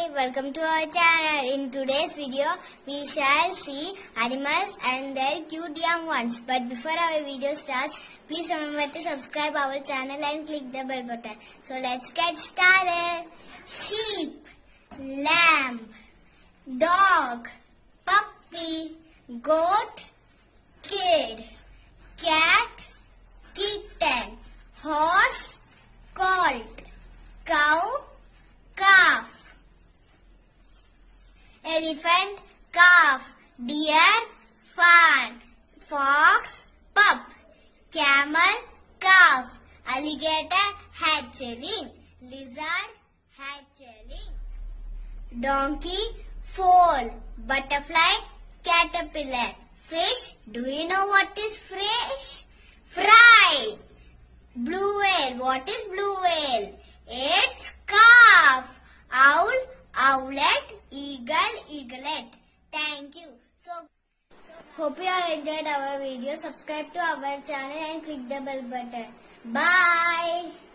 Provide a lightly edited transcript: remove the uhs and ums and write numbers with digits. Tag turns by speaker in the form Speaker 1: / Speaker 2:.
Speaker 1: Hi, welcome to our channel. In today's video, we shall see animals and their cute young ones. But before our video starts, please remember to subscribe our channel and click the bell button. So let's get started. Sheep, lamb, dog, puppy, goat, kid, cat, kitten, horse, colt, cow, calf, elephant, calf, deer, fawn, fox, pup, camel, calf, alligator, hatchling, lizard, hatchling, donkey, foal, butterfly, caterpillar, fish. Do you know what is fish? Fry. Blue whale. What is blue whale? It's calf. Owl, owlet, eagle, eaglet. Thank you. So hope you all enjoyed our video. Subscribe to our channel and click the bell button. Bye.